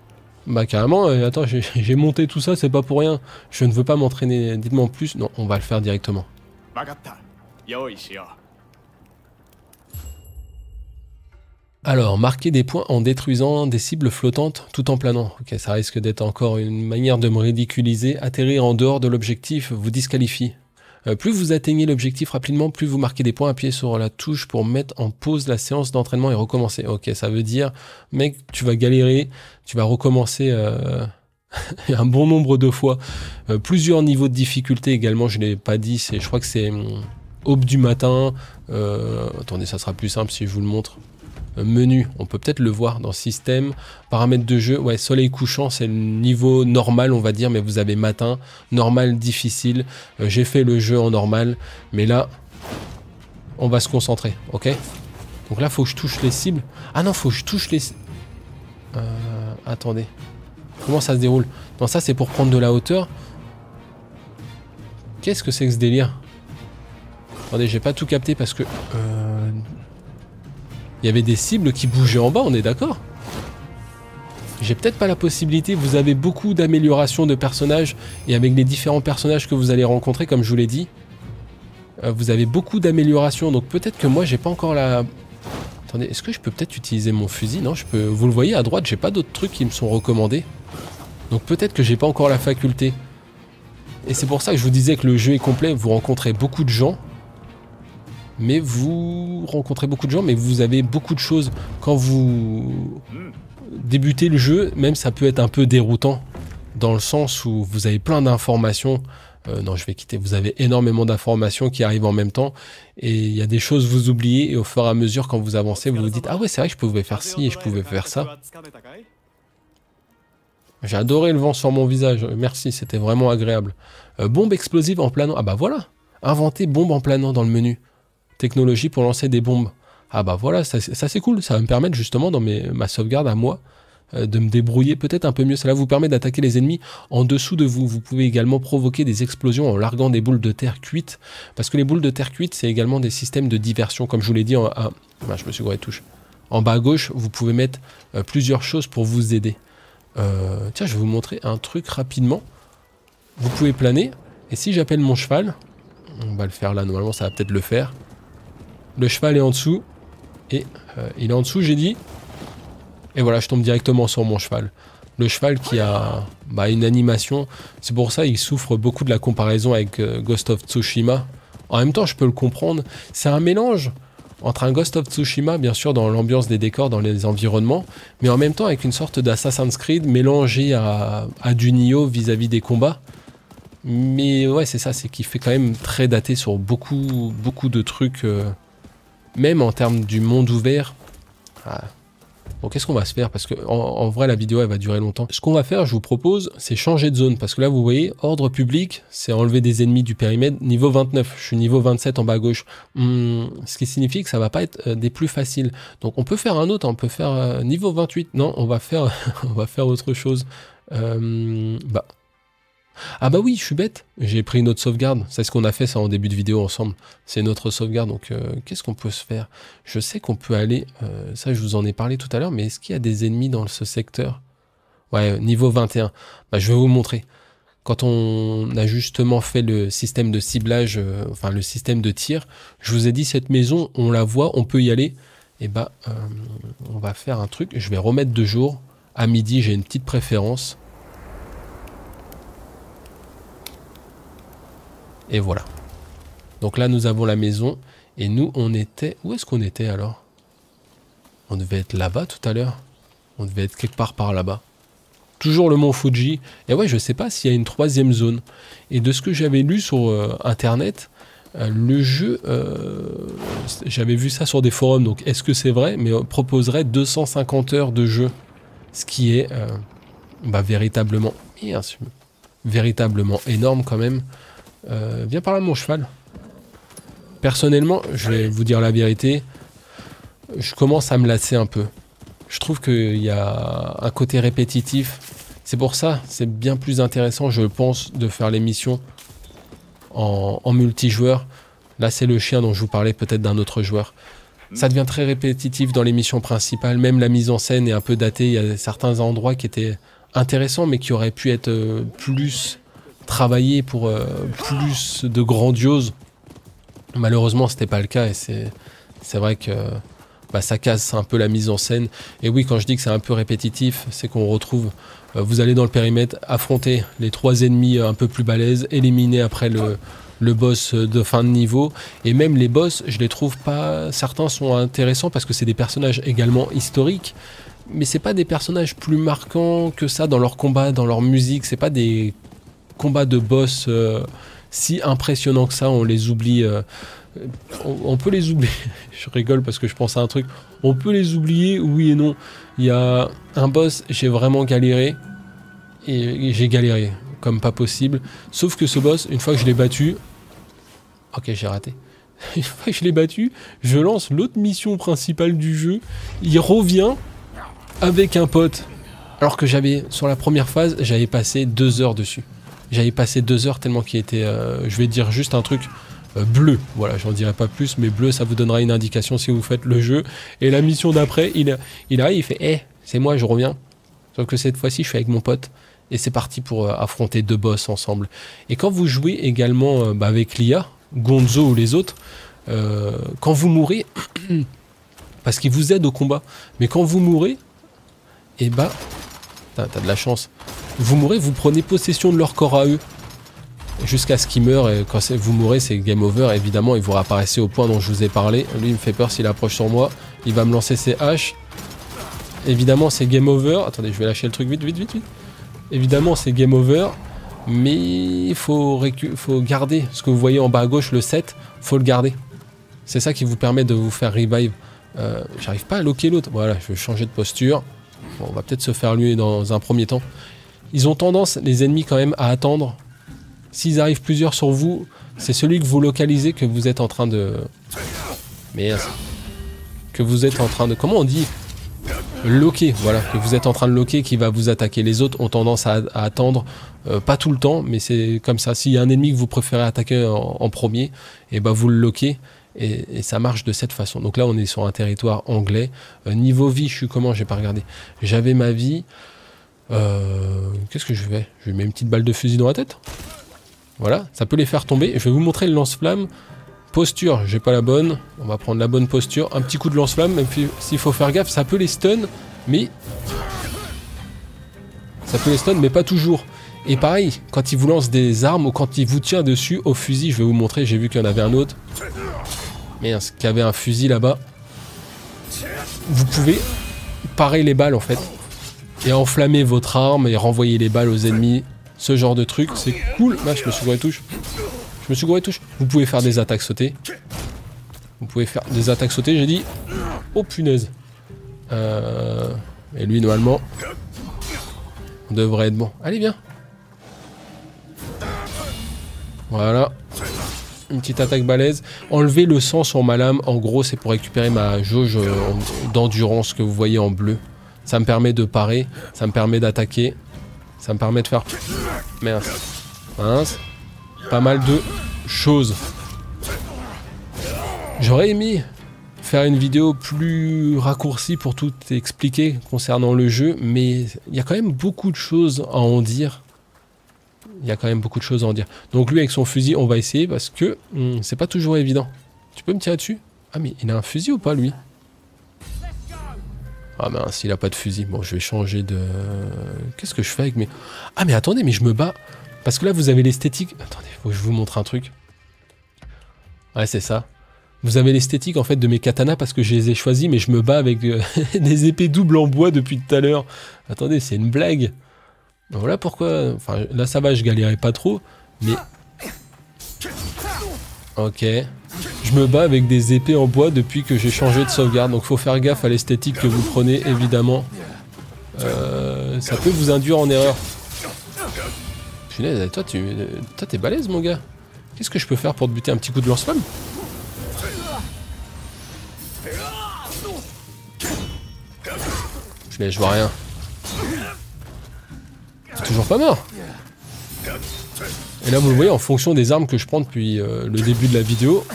Bah carrément, euh, attends, j'ai monté tout ça, c'est pas pour rien. Je ne veux pas m'entraîner, dites-moi en plus. Non, on va le faire directement. Alors, marquer des points en détruisant des cibles flottantes tout en planant. Ok, ça risque d'être encore une manière de me ridiculiser. Atterrir en dehors de l'objectif vous disqualifie. Euh, plus vous atteignez l'objectif rapidement, plus vous marquez des points. Appuyez sur la touche pour mettre en pause la séance d'entraînement et recommencer. Ok, ça veut dire, mec, tu vas galérer, tu vas recommencer euh, un bon nombre de fois. Euh, plusieurs niveaux de difficulté également, je ne l'ai pas dit, je crois que c'est hum, aube du matin. Euh, attendez, ça sera plus simple si je vous le montre. Menu, on peut peut-être le voir dans système, paramètres de jeu, ouais, soleil couchant, c'est le niveau normal on va dire, mais vous avez matin, normal, difficile, euh, j'ai fait le jeu en normal, mais là, on va se concentrer, ok? Donc là, faut que je touche les cibles, ah non, faut que je touche les... Euh, attendez, comment ça se déroule? Non, ça c'est pour prendre de la hauteur. Qu'est-ce que c'est que ce délire? Attendez, j'ai pas tout capté parce que... Euh... Il y avait des cibles qui bougeaient en bas, on est d'accord? J'ai peut-être pas la possibilité, vous avez beaucoup d'améliorations de personnages, et avec les différents personnages que vous allez rencontrer, comme je vous l'ai dit, euh, vous avez beaucoup d'améliorations, donc peut-être que moi j'ai pas encore la... Attendez, est-ce que je peux peut-être utiliser mon fusil? Non, je peux... Vous le voyez à droite, j'ai pas d'autres trucs qui me sont recommandés. Donc peut-être que j'ai pas encore la faculté. Et c'est pour ça que je vous disais que le jeu est complet, vous rencontrez beaucoup de gens, mais vous rencontrez beaucoup de gens, mais vous avez beaucoup de choses. Quand vous débutez le jeu, même ça peut être un peu déroutant, dans le sens où vous avez plein d'informations. Euh, non, je vais quitter. Vous avez énormément d'informations qui arrivent en même temps, et il y a des choses que vous oubliez, et au fur et à mesure, quand vous avancez, vous vous dites « Ah ouais, c'est vrai que je pouvais faire ci, et je pouvais faire ça. » J'ai adoré le vent sur mon visage. Merci, c'était vraiment agréable. Euh, bombe explosive en planant. Ah bah voilà. Inventer bombe en planant dans le menu. Technologie pour lancer des bombes. Ah bah voilà, ça, ça c'est cool, ça va me permettre justement dans mes, ma sauvegarde à moi euh, de me débrouiller peut-être un peu mieux. Cela vous permet d'attaquer les ennemis en dessous de vous. Vous pouvez également provoquer des explosions en larguant des boules de terre cuites, parce que les boules de terre cuites c'est également des systèmes de diversion, comme je vous l'ai dit en... Ah, bah, je me suis gouré de touche. En bas à gauche, vous pouvez mettre euh, plusieurs choses pour vous aider. Euh, tiens, je vais vous montrer un truc rapidement. Vous pouvez planer, et si j'appelle mon cheval, on va le faire là, normalement ça va peut-être le faire. Le cheval est en dessous. Et euh, il est en dessous, j'ai dit. Et voilà, je tombe directement sur mon cheval. Le cheval qui a bah, une animation. C'est pour ça qu'il souffre beaucoup de la comparaison avec euh, Ghost of Tsushima. En même temps, je peux le comprendre. C'est un mélange entre un Ghost of Tsushima, bien sûr, dans l'ambiance des décors, dans les environnements, mais en même temps avec une sorte d'Assassin's Creed mélangé à, à du Nioh vis-à-vis des combats. Mais ouais, c'est ça, c'est qu'il fait quand même très daté sur beaucoup, beaucoup de trucs... Euh, même en termes du monde ouvert. Ah. Bon, qu'est-ce qu'on va se faire? Parce que en, en vrai, la vidéo, elle va durer longtemps. Ce qu'on va faire, je vous propose, c'est changer de zone. Parce que là, vous voyez, ordre public, c'est enlever des ennemis du périmètre. Niveau vingt-neuf, je suis niveau vingt-sept en bas à gauche. Hum, ce qui signifie que ça va pas être euh, des plus faciles. Donc, on peut faire un autre, on peut faire euh, niveau vingt-huit. Non, on va faire, on va faire autre chose. Euh, bah... Ah bah oui, je suis bête, j'ai pris une autre sauvegarde, c'est ce qu'on a fait ça en début de vidéo ensemble, c'est notre sauvegarde, donc euh, qu'est-ce qu'on peut se faire? Je sais qu'on peut aller, euh, ça je vous en ai parlé tout à l'heure, mais est-ce qu'il y a des ennemis dans ce secteur? Ouais, niveau vingt et un, bah, je vais vous montrer. Quand on a justement fait le système de ciblage, euh, enfin le système de tir, je vous ai dit cette maison, on la voit, on peut y aller, et bah euh, on va faire un truc, je vais remettre de jour, à midi j'ai une petite préférence. Et voilà. Donc là, nous avons la maison. Et nous, on était... Où est-ce qu'on était alors? On devait être là-bas tout à l'heure. On devait être quelque part par là-bas. Toujours le mont Fuji. Et ouais, je sais pas s'il y a une troisième zone. Et de ce que j'avais lu sur euh, Internet, euh, le jeu... Euh, j'avais vu ça sur des forums. Donc, est-ce que c'est vrai? Mais on proposerait deux cent cinquante heures de jeu. Ce qui est euh, bah, véritablement... Véritablement énorme quand même. Euh, viens par là mon cheval. Personnellement, je vais vous dire la vérité, je commence à me lasser un peu. Je trouve qu'il y a un côté répétitif. C'est pour ça, c'est bien plus intéressant, je pense, de faire les missions en, en multijoueur. Là, c'est le chien dont je vous parlais, peut-être d'un autre joueur. Ça devient très répétitif dans les missions principales. Même la mise en scène est un peu datée. Il y a certains endroits qui étaient intéressant, mais qui aurait pu être euh, plus travaillé pour euh, plus de grandiose. Malheureusement, c'était pas le cas, et c'est c'est vrai que bah, ça casse un peu la mise en scène. Et oui, quand je dis que c'est un peu répétitif, c'est qu'on retrouve, euh, vous allez dans le périmètre, affronter les trois ennemis un peu plus balèzes, éliminer après le, le boss de fin de niveau, et même les boss, je les trouve pas, certains sont intéressants parce que c'est des personnages également historiques, mais c'est pas des personnages plus marquants que ça dans leur combat, dans leur musique, c'est pas des combats de boss euh, si impressionnants que ça, on les oublie... Euh, On, on peut les oublier, je rigole parce que je pense à un truc, on peut les oublier, oui et non. Il y a un boss, j'ai vraiment galéré, et, et j'ai galéré, comme pas possible, sauf que ce boss, une fois que je l'ai battu, ok j'ai raté, une fois que je l'ai battu, je lance l'autre mission principale du jeu, il revient avec un pote, alors que j'avais, sur la première phase, j'avais passé deux heures dessus, j'avais passé deux heures tellement qu'il était, euh, je vais dire juste un truc, Euh, bleu, voilà, j'en dirai pas plus, mais bleu, ça vous donnera une indication si vous faites le jeu. Et la mission d'après, il, il arrive, il fait Eh, hey, c'est moi, je reviens. Sauf que cette fois-ci, je suis avec mon pote. Et c'est parti pour euh, affronter deux boss ensemble. Et quand vous jouez également euh, bah, avec l'I A, Gonzo ou les autres, euh, quand vous mourrez, parce qu'ils vous aident au combat, mais quand vous mourrez, et bah, t'as, t'as de la chance. Vous mourrez, vous prenez possession de leur corps à eux. Jusqu'à ce qu'il meure, et quand vous mourrez, c'est game over, évidemment, et vous réapparaissez au point dont je vous ai parlé. Lui, il me fait peur s'il approche sur moi. Il va me lancer ses haches. Évidemment, c'est game over. Attendez, je vais lâcher le truc vite, vite, vite, vite. Évidemment, c'est game over, mais il faut, récu- faut garder. Ce que vous voyez en bas à gauche, le sept, faut le garder. C'est ça qui vous permet de vous faire revive. Euh, J'arrive pas à loquer l'autre. Voilà, je vais changer de posture. Bon, on va peut-être se faire lui dans un premier temps. Ils ont tendance, les ennemis, quand même, à attendre. S'ils arrivent plusieurs sur vous, c'est celui que vous localisez que vous êtes en train de... Merde. Que vous êtes en train de... Comment on dit? Loquer, voilà. Que vous êtes en train de loquer qui va vous attaquer. Les autres ont tendance à, à attendre. Euh, pas tout le temps, mais c'est comme ça. S'il y a un ennemi que vous préférez attaquer en, en premier, et ben vous le loquez. Et, et ça marche de cette façon. Donc là, on est sur un territoire anglais. Euh, niveau vie, je suis comment? J'ai pas regardé. J'avais ma vie. Euh, Qu'est-ce que je fais? Je lui mets une petite balle de fusil dans la tête. Voilà, ça peut les faire tomber. Je vais vous montrer le lance-flamme. Posture, j'ai pas la bonne. On va prendre la bonne posture. Un petit coup de lance-flamme, même s'il faut faire gaffe, ça peut les stun, mais... Ça peut les stun, mais pas toujours. Et pareil, quand il vous lance des armes ou quand il vous tient dessus au fusil, je vais vous montrer, j'ai vu qu'il y en avait un autre. Merde, qu'il y avait un fusil là-bas. Vous pouvez parer les balles en fait. Et enflammer votre arme et renvoyer les balles aux ennemis. Ce genre de truc, c'est cool. Là, je me suis gouré touche. Je me suis gouré touche. Vous pouvez faire des attaques sautées. Vous pouvez faire des attaques sautées, j'ai dit. Oh punaise. Euh... Et lui, normalement, on devrait être bon. Allez, viens. Voilà. Une petite attaque balèze. Enlever le sang sur ma lame, en gros, c'est pour récupérer ma jauge d'endurance que vous voyez en bleu. Ça me permet de parer, ça me permet d'attaquer. Ça me permet de faire... Merde. Mince. Pas mal de choses. J'aurais aimé faire une vidéo plus raccourcie pour tout expliquer concernant le jeu, mais il y a quand même beaucoup de choses à en dire. Il y a quand même beaucoup de choses à en dire. Donc lui, avec son fusil, on va essayer parce que hum, c'est pas toujours évident. Tu peux me tirer dessus? Ah, mais il a un fusil ou pas, lui? Ah mince, il a pas de fusil. Bon, je vais changer de... Qu'est-ce que je fais avec mes... Ah mais attendez, mais je me bats. Parce que là, vous avez l'esthétique... Attendez, faut que je vous montre un truc. Ouais, c'est ça. Vous avez l'esthétique, en fait, de mes katanas parce que je les ai choisis, mais je me bats avec euh, des épées doubles en bois depuis tout à l'heure. Attendez, c'est une blague. Voilà pourquoi... Enfin, là, ça va, je galérais pas trop, mais... Ok... Je me bats avec des épées en bois depuis que j'ai changé de sauvegarde. Donc faut faire gaffe à l'esthétique que vous prenez, évidemment. Euh, ça peut vous induire en erreur. Punaise, toi, tu toi, t'es balèze, mon gars. Qu'est-ce que je peux faire pour te buter? Un petit coup de lance-flamme? Punaise, je vois rien. Toujours pas mort. Et là, vous le voyez, en fonction des armes que je prends depuis euh, le début de la vidéo,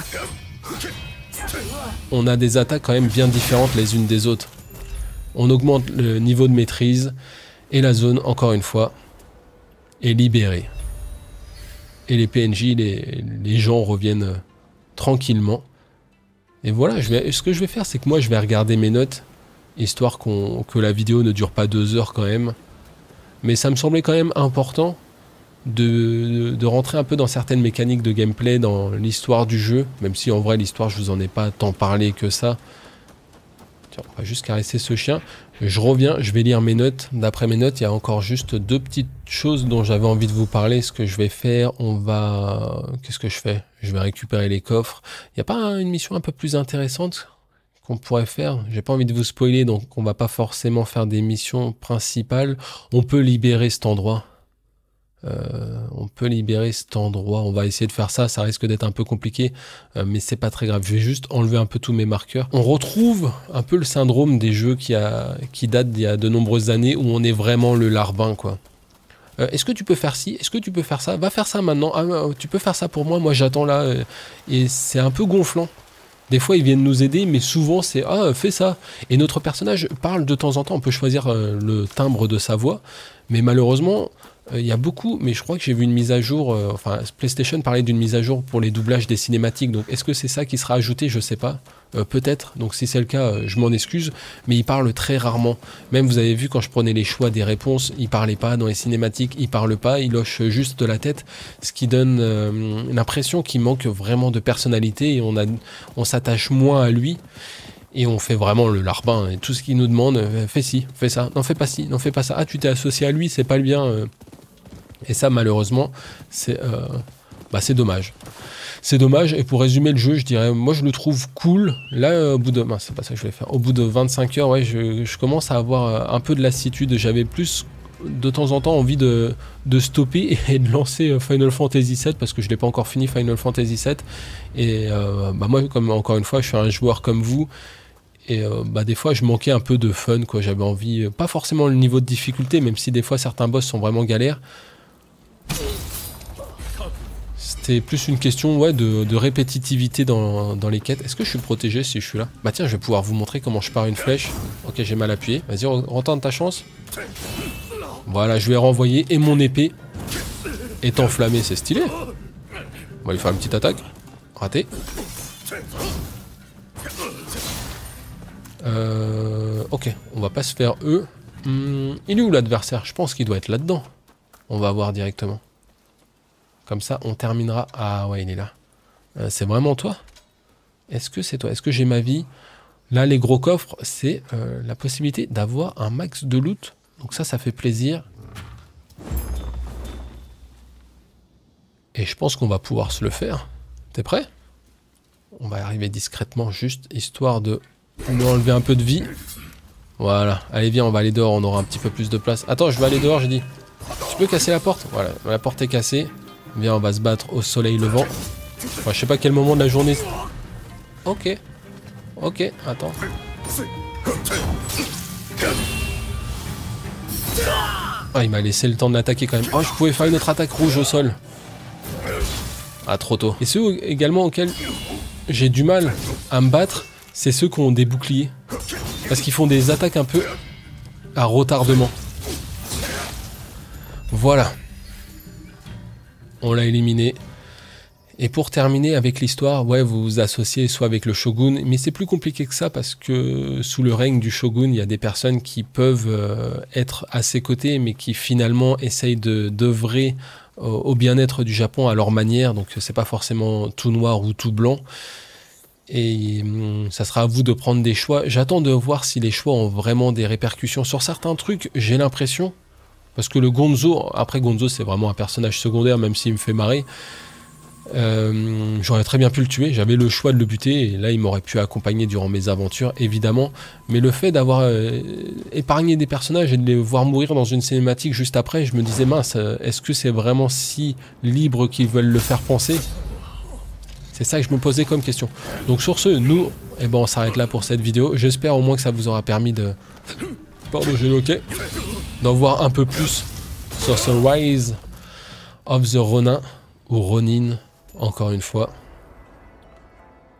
on a des attaques quand même bien différentes les unes des autres. On augmente le niveau de maîtrise Et la zone, encore une fois, est libérée. Et les P N J, les, les gens reviennent euh, tranquillement. Et voilà, je vais, ce que je vais faire, c'est que moi, je vais regarder mes notes, histoire qu'on, que la vidéo ne dure pas deux heures quand même. Mais ça me semblait quand même important de, de, de rentrer un peu dans certaines mécaniques de gameplay, dans l'histoire du jeu, même si en vrai, l'histoire, je vous en ai pas tant parlé que ça. Tiens, on va juste caresser ce chien. Je reviens, je vais lire mes notes. D'après mes notes, il y a encore juste deux petites choses dont j'avais envie de vous parler. Ce que je vais faire, on va... Qu'est-ce que je fais? Je vais récupérer les coffres. Il n'y a pas une mission un peu plus intéressante qu'on pourrait faire? J'ai pas envie de vous spoiler, donc on va pas forcément faire des missions principales. On peut libérer cet endroit. Euh, on peut libérer cet endroit, on va essayer de faire ça, ça risque d'être un peu compliqué, euh, mais c'est pas très grave. Je vais juste enlever un peu tous mes marqueurs. On retrouve un peu le syndrome des jeux qui, a, qui datent d'il y a de nombreuses années, où on est vraiment le larbin, quoi. Euh, est-ce que tu peux faire ci? Est-ce que tu peux faire ça? Va faire ça maintenant. Ah, tu peux faire ça pour moi, moi j'attends là. Euh, et c'est un peu gonflant. Des fois, ils viennent nous aider, mais souvent, c'est « Ah, fais ça !» Et notre personnage parle de temps en temps. On peut choisir euh, le timbre de sa voix. Mais malheureusement, il euh, y a beaucoup... Mais je crois que j'ai vu une mise à jour... Euh, enfin, PlayStation parlait d'une mise à jour pour les doublages des cinématiques. Donc, est-ce que c'est ça qui sera ajouté? Je sais pas. Euh, Peut-être. Donc, si c'est le cas, euh, je m'en excuse. Mais il parle très rarement. Même, vous avez vu, quand je prenais les choix des réponses, il parlait pas. Dans les cinématiques, il parle pas. Il hoche juste de la tête. Ce qui donne euh, l'impression qu'il manque vraiment de personnalité. Et on, a, on s'attache moins à lui. Et on fait vraiment le larbin. Et tout ce qu'il nous demande, euh, fais ci, fais ça. Non, fais pas ci, non, fais pas ça. Ah, tu t'es associé à lui, c'est pas le bien. Euh. Et ça, malheureusement, c'est euh, bah, c'est dommage. C'est dommage, et pour résumer le jeu, je dirais, moi je le trouve cool. Là, euh, au bout de... c'est pas ça que je voulais faire. Au bout de vingt-cinq heures, ouais, je, je commence à avoir un peu de lassitude. J'avais plus, de temps en temps, envie de, de stopper et de lancer Final Fantasy sept, parce que je l'ai pas encore fini, Final Fantasy sept. Et euh, bah, moi, comme, encore une fois, je suis un joueur comme vous. Et euh, bah, des fois, je manquais un peu de fun, quoi. J'avais envie, pas forcément le niveau de difficulté, même si des fois, certains boss sont vraiment galères. C'était plus une question ouais, de, de répétitivité dans, dans les quêtes. Est-ce que je suis protégé si je suis là? Bah tiens, je vais pouvoir vous montrer comment je pare une flèche. Ok, j'ai mal appuyé. Vas-y, retente ta chance. Voilà, je vais renvoyer. Et mon épée est enflammée, c'est stylé. On va lui faire une petite attaque. Raté. Euh, ok, on va pas se faire eux. Hum, il est où l'adversaire? Je pense qu'il doit être là-dedans. On va voir directement. Comme ça, on terminera... Ah ouais, il est là. Euh, c'est vraiment toi? Est-ce que c'est toi? Est-ce que j'ai ma vie? Là, les gros coffres, c'est euh, la possibilité d'avoir un max de loot. Donc ça, ça fait plaisir. Et je pense qu'on va pouvoir se le faire. T'es prêt? On va arriver discrètement, juste histoire de nous enlever un peu de vie. Voilà. Allez, viens, on va aller dehors, on aura un petit peu plus de place. Attends, je vais aller dehors, j'ai dit. Tu peux casser la porte? Voilà, la porte est cassée. Viens, on va se battre au soleil levant. Enfin, je sais pas quel moment de la journée. Ok. Ok, attends. Ah, il m'a laissé le temps de l'attaquer quand même. Oh, je pouvais faire une autre attaque rouge au sol. Ah, trop tôt. Et ceux également auxquels j'ai du mal à me battre, c'est ceux qui ont des boucliers. Parce qu'ils font des attaques un peu à retardement. Voilà. On l'a éliminé. Et pour terminer avec l'histoire, ouais, vous vous associez soit avec le shogun, mais c'est plus compliqué que ça parce que sous le règne du shogun, il y a des personnes qui peuvent euh, être à ses côtés, mais qui finalement essayent de d'œuvrer euh, au bien-être du Japon à leur manière. Donc c'est pas forcément tout noir ou tout blanc. Et hum, ça sera à vous de prendre des choix. J'attends de voir si les choix ont vraiment des répercussions sur certains trucs. J'ai l'impression. Parce que le Gonzo, après Gonzo c'est vraiment un personnage secondaire même s'il me fait marrer. Euh, J'aurais très bien pu le tuer, j'avais le choix de le buter et là il m'aurait pu accompagner durant mes aventures évidemment. Mais le fait d'avoir euh, épargné des personnages et de les voir mourir dans une cinématique juste après, je me disais mince, est-ce que c'est vraiment si libre qu'ils veulent le faire penser? C'est ça que je me posais comme question. Donc sur ce, nous, eh ben, on s'arrête là pour cette vidéo. J'espère au moins que ça vous aura permis de... Pardon, j'ai loqué. D'en voir un peu plus sur ce Rise of the Ronin, ou Ronin, encore une fois.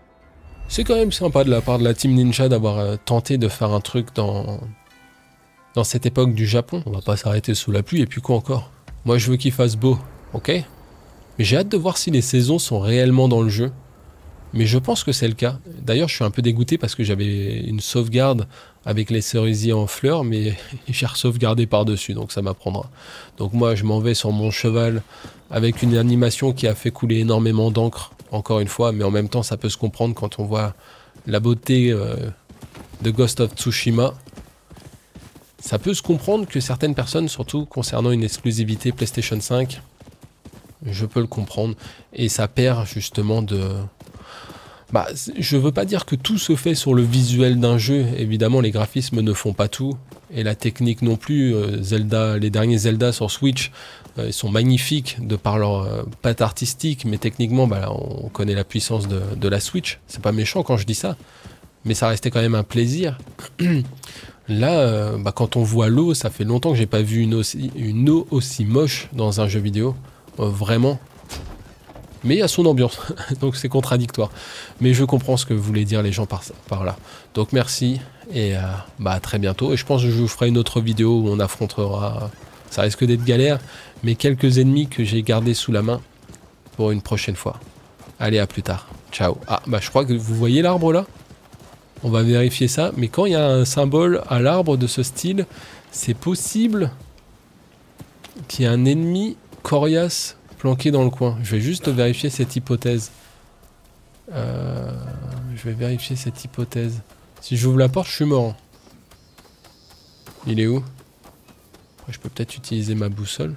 C'est quand même sympa de la part de la Team Ninja d'avoir euh, tenté de faire un truc dans, dans cette époque du Japon. On va pas s'arrêter sous la pluie, et puis quoi encore? Moi je veux qu'il fasse beau, ok? Mais j'ai hâte de voir si les saisons sont réellement dans le jeu. Mais je pense que c'est le cas. D'ailleurs, je suis un peu dégoûté parce que j'avais une sauvegarde avec les cerisiers en fleurs, mais j'ai re-sauvegardé par-dessus, donc ça m'apprendra. Donc moi, je m'en vais sur mon cheval avec une animation qui a fait couler énormément d'encre, encore une fois, mais en même temps, ça peut se comprendre quand on voit la beauté euh, de Ghost of Tsushima. Ça peut se comprendre que certaines personnes, surtout concernant une exclusivité PlayStation cinq, je peux le comprendre, et ça perd justement de... Bah, je veux pas dire que tout se fait sur le visuel d'un jeu, évidemment les graphismes ne font pas tout, et la technique non plus. euh, Zelda, les derniers Zelda sur Switch, euh, ils sont magnifiques de par leur euh, patte artistique, mais techniquement, bah, on connaît la puissance de, de la Switch, c'est pas méchant quand je dis ça, mais ça restait quand même un plaisir. Là, euh, bah, quand on voit l'eau, ça fait longtemps que j'ai pas vu une, aussi, une eau aussi moche dans un jeu vidéo, euh, vraiment. Mais il y a son ambiance, donc c'est contradictoire. Mais je comprends ce que voulaient dire les gens par, par là. Donc merci, et euh, bah, à très bientôt. Et je pense que je vous ferai une autre vidéo où on affrontera, ça risque d'être galère, mais quelques ennemis que j'ai gardés sous la main pour une prochaine fois. Allez, à plus tard. Ciao. Ah, bah je crois que vous voyez l'arbre là? On va vérifier ça. Mais quand il y a un symbole à l'arbre de ce style, c'est possible qu'il y ait un ennemi coriace planqué dans le coin. Je vais juste vérifier cette hypothèse. Euh, je vais vérifier cette hypothèse. Si j'ouvre la porte, je suis mort. Il est où? Après, je peux peut-être utiliser ma boussole.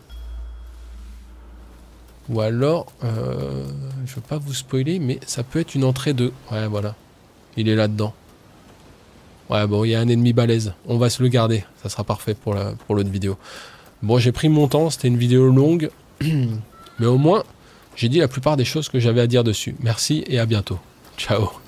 Ou alors, euh, je veux pas vous spoiler, mais ça peut être une entrée de... Ouais, voilà. Il est là-dedans. Ouais, bon, il y a un ennemi balèze. On va se le garder. Ça sera parfait pour la, pour l'autre vidéo. Bon, j'ai pris mon temps. C'était une vidéo longue. Mais au moins, j'ai dit la plupart des choses que j'avais à dire dessus. Merci et à bientôt. Ciao.